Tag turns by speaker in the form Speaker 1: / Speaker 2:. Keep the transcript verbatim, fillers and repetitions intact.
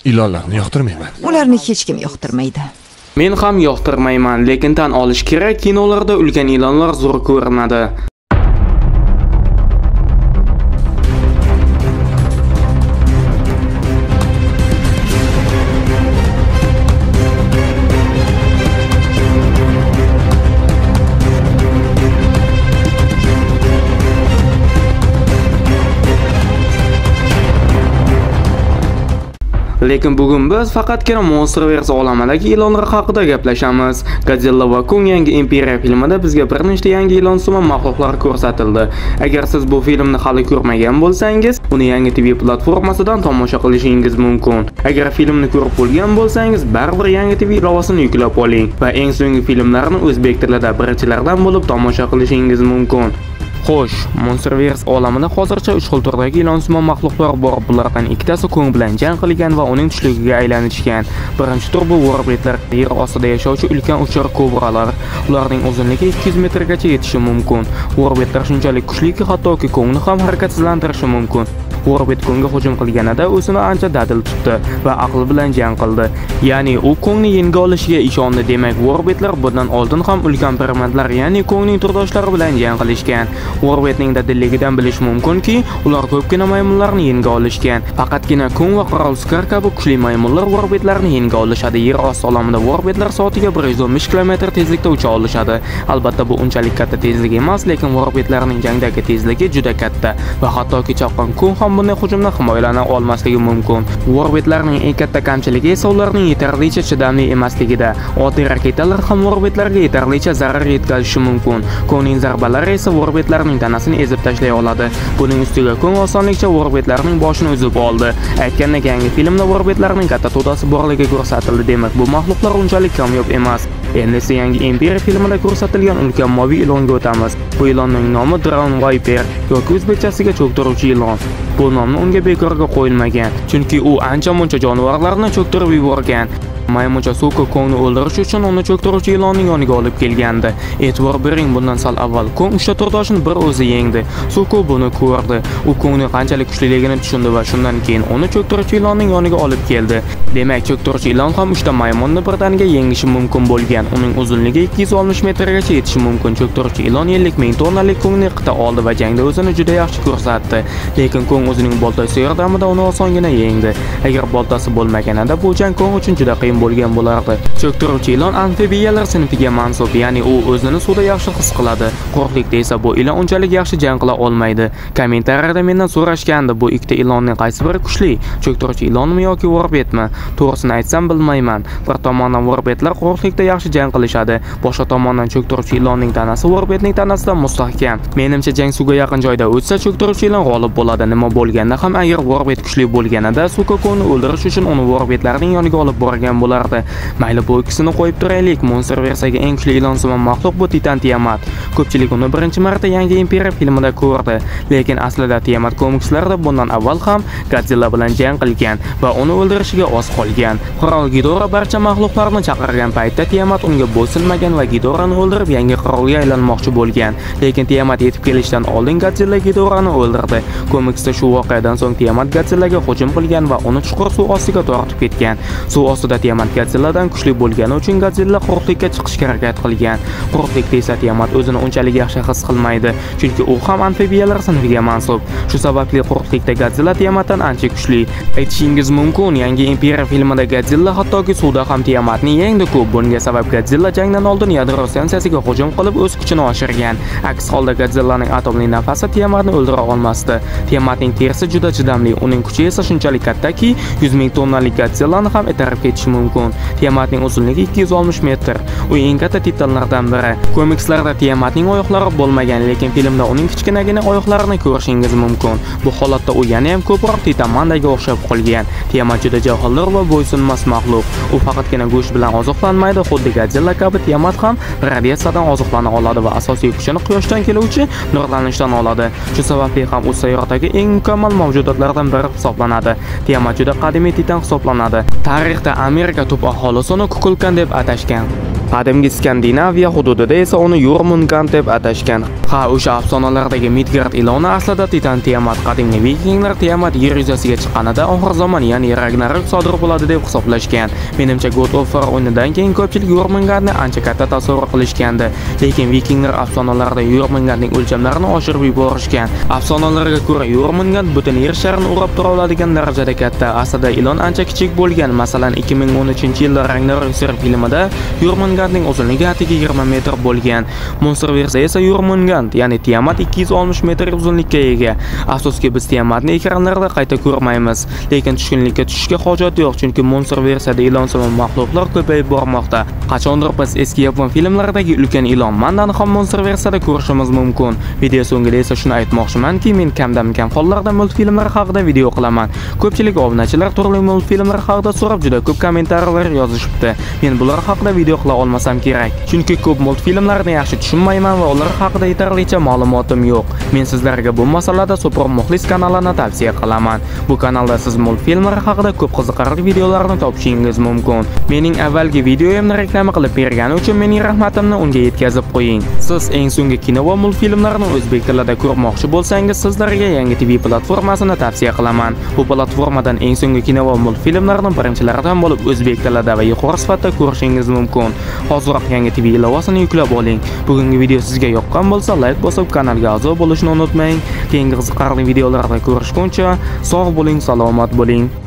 Speaker 1: Ilonlarni yoqtirmayman.
Speaker 2: Ularni hech kim yoqtirmaydi.
Speaker 3: Men ham yoqtirmayman, lekin tan olish kerak, kinolarda ulkan ilonlar zo'r ko'rinadi. Lekin bugun biz faqatgina Monsterverse olamidagi ilonlar haqida gaplashamiz. Godzilla va Kong yangi Imperiya filmida bizga bir nechta yangi ilonsimon maxluqlar ko'rsatildi. Agar siz bu filmni hali ko'rmagan bo'lsangiz, uni yangi T V platformasidan tomosha qilishingiz mumkin. Agar filmni ko'rib bo'lgan bo'lsangiz, baribir yangi T V ilovasini yuklab oling va eng so'nggi filmlarni o'zbek tilida birinchilardan bo'lib tomosha qilishingiz mumkin. Xo'sh, Monsterverse olamida hozircha uch xil turdagi ilonsimon maxluqlar bor. Bulardan ikkitasi Kong bilan jang qilgan va uning tushligiga aylanishgan. Birinchi tur bu Warbird, yer ostida yashovchi ulkan uchar kobralar. Ularning uzunligi ikki yuz metrgacha yetishi mumkin. Warbird shunchalik kuchliki, hattoki Kongni ham harakatsizlantirishi mumkin. Warbird Kongga hujum qilganida o'zini ancha dadil tutdi va aql bilan jang qildi. Ya'ni u Kongni yenga olishiga ishondi. Demak, Warbirdlar bundan oldin ham ulkan piramidlar, ya'ni Kongning turdoshlari bilan jang qilishgan. Warbirddning dadilligidan bilish mumkinki, ular ko'pgina maymunlarni yenga olishgan. Faqatgina Kong va Qirol Scar kabi kuchli maymunlar Warbirdlarni yenga olishadi. Yer osti olamida Warbirdlar soatiga bir yuz o'n besh kilometr tezlikda ucha olishadi. Albatta bu unchalik katta tezlik emas, lekin Warbirdlarning jangdagi tezligi juda katta va hattoki chaqqon Kong ham bunday hujumdan himoyalana olmasligi mumkin. Warbirddlarning eng katta kamchiligi esa ularning yetarlicha chidamli emasligida. Oddiy raketalar ham Warbirddlarga yetarlicha zarar yetkazishi mumkin. Kongning zarbalari esa Warbirddlarning tanasini ezib tashlay oladi. Buning ustiga Kong osonlikcha Warbirddlarning boshini uzib oldi. Aytgandek, yangi filmda Warbirddlarning katta to'dasi borligi ko'rsatildi. Demak, bu maxluqlar unchalik kamyob emas. Endi esa yangi Imperiya filmida ko'rsatilgan ulkan moviy ilonga o'tamiz. Bu ilonning nomi Drown Viper yoki o'zbekchasiga cho'ktiruvchi ilon. Bu nomni unga bekorga qo'yilmagan, chunki u ancha-muncha jonivorlarni cho'ktirib yuborgan. Maymuncha Suko Kongni o'ldirish uchun uni cho'ktiruvchi ilonning yoniga olib kelgandi. E'tibor bering, bundan sal avval Kong uchta turdoshini bir o'zi yengdi. Suko buni ko'rdi. U Kongning qanchalik kuchliligini tushundi va shundan keyin uni cho'ktiruvchi ilonning yoniga olib keldi. Demak, cho'ktiruvchi ilon ham uchta maymunni birdaniga yengishi mumkin bo'lgan. Uning uzunligi ikki yuz oltmish metrgacha yetishi mumkin. Cho'ktiruvchi ilon ellik ming tonnalik Kongni yiqita oldi va jangda o'zini juda yaxshi ko'rsatdi. Lekin Kong o'zining boltasi yordamida uni osongina yengdi. Agar boltasi bo'lmaganida bu jang Kong uchun juda qiyin bo'lgan bo'lardi. Cho'ktiruvchi ilon amfibiyalar sinfiga mansub, ya'ni u o'zini suvda yaxshi his qiladi. Quruqlikda esa bu ilon unchalik yaxshi jang qila olmaydi. Kommentariyada mendan so'rashgandi, bu ikkita ilonning qaysi biri kuchli? Cho'ktiruvchi ilonmi yoki Warbirdmi? To'g'risini aytsam bilmayman. Bir tomondan Warbirdlar quruqlikda yaxshi jang qilishadi, boshqa tomondan cho'ktiruvchi ilonning tanasi Warbirdning tanasidan mustahkam. Menimcha jang suvga yaqin joyda o'tsa, cho'ktiruvchi ilon g'olib bo'ladi. Nima bo'lganda ham, agar Warbird kuchli bo'lganida, Suko Kongni o'ldirish uchun uni Warbirdlarning yoniga olib borgan bo'lardi. Mayli, bu ikkisini qo'yib turaylik. Monsterverse'ga eng kuchli ilonsimon maxluq bu Titan Tiamat. Ko'pchilik uni birinchi marta yangi Imperiya filmida ko'rdi, lekin aslida Tiamat komikslarida bundan avval ham Godzilla bilan jang qilgan va uni o'ldirishiga oz qolgan. Qirol Ghidorah barcha maxluqlarni chaqirgan paytda Tiamat unga bo'ysunmagan va Ghidorahni o'ldirib yangi qirolga aylanmoqchi bo'lgan. Lekin Tiamat yetib kelishidan oldin Godzilla Ghidorahni o'ldirdi. Komiksda shu voqeadan so'ng Tiamat Godzillaga hujum qilgan va uni chuqur suv ostiga tortib ketgan. Suv ostida Tiamat Godzilladan kuchli bo'lgani uchun Godzilla quruqlikka chiqishga harakat qilgan. Quruqlikda esa Tiamat o'zini unchalik yaxshi his qilmaydi, chunki u ham amfibiyalar sinfiga mansub. Shu sababli quruqlikda Godzilla Tiamatdan ancha kuchli. Aytishingiz mumkin, yangi Imperiya filmida Godzilla hattoki suvda ham Tiamatni yengdi-ku. Bunga sabab Godzilla jangdan oldin yadro stansiyasiga hujum qilib o'z kuchini oshirgan. Aks holda Godzillaning atomli nafasi Tiamatni o'ldira olmasdi. Tiamatning terisi juda chidamli, uning kuchi esa shunchalik kattaki, yuz ming tonnalik Godzillani ham etarib ketishi mumkin. Tiamatning uzunligi ikki yuz oltmish metr. U eng katta titanlardan biri. Komikslarda Tiamatning oyoqlari bo'lmagan, lekin filmda uning kichkinagina oyoqlarini ko'rishingiz mumkin. Bu holatda u yana ham ko'proq Titanmandaga o'xshab qolgan. Tiamat juda johildir va bo'ysunmas maxluq. U faqatgina go'sht bilan oziqlanmaydi, xuddi Godzilla kabi Tiamat ham radiatsiyadan oziqlana oladi va asosiy kuchini quyoshdan keluvchi nurlanishdan oladi. Shu sababli ham u sayyoradagi eng mukammal mavjudotlardan biri hisoblanadi. Tiamat juda qadimiy titan hisoblanadi. Tarixda Amerika tub aholisini Kukulkan deb atashgan. Qadimgi Skandinaviya hududida esa uni Jormungand deb atashgan. Ha, o'sha afsonalardagi Midgard iloni aslida Titan Tiamat. Qadimgi vikinglar Tiamat yer yuzasiga chiqqanida oxir zamon, ya'ni Ragnarok sodir bo'ladi deb hisoblashgan. Menimcha God of War o'yinidan keyin ko'pchilik Jormungandni ancha katta tasavvur qilishgandi. Lekin vikinglar afsonalarida Jormungandning o'lchamlarini oshirib yuborishgan. Afsonalarga ko'ra Jormungand butun yer sharini o'rab tura oladigan darajada katta. Aslida ilon ancha kichik bo'lgan. Masalan, ikki ming o'n uchinchi yilda Ragnarok filmida Jormungandning uzunligi atigi yigirma metr bo'lgan. Monsterverse esa Jormungand, ya'ni Tiamat ikki yuz oltmish metr uzunlikka ega. Afsuski biz Tiamatni ekranlarda qayta ko'rmaymiz. Lekin tushkunlikka tushishga hojat yo'q, chunki Monsterverse'da ilonsimon maxluqlar ko'payib bormoqda. Qachondir biz eski yapon filmlaridagi ulkan ilon Mandani ham Monsterverse'da ko'rishimiz mumkin. Video so'ngida esa shuni aytmoqchimanki, men kamdan-kam hollarda multfilmlar haqida video qilaman. Ko'pchilik obunachilar turli multfilmlar haqida so'rab juda ko'p kommentariylar yozishibdi. Men bular haqida video qila olmasam kerak, chunki ko'p multfilmlarni yaxshi tushunmayman va ular haqida yetarlicha ma'lumotim yo'q. Men sizlarga bu masalada Super Muxlis kanalini tavsiya qilaman. Bu kanalda siz multfilmlar haqida ko'p qiziqarli videolarni topishingiz mumkin. Mening avvalgi videoyimni reklama qilib bergani uchun mening rahmatimni unga yetkazib qo'ying. Siz eng so'nggi kino va multfilmlarni o'zbek tilida ko'rmoqchi bo'lsangiz, sizlarga Yangi T V platformasini tavsiya qilaman. Bu platformadan eng so'nggi kino va multfilmlarni birinchilaridan bo'lib o'zbek tilida va yuqori sifatda ko'rishingiz mumkin. Hoziroq Yangi T V ilovasini yuklab oling. Bugungi video sizga yoqqan bo'lsa, like bosib kanalga a'zo bo'lishni unutmang. Keyingi qiziqarli videolarda ko'rishguncha sog' bo'ling, salomat bo'ling.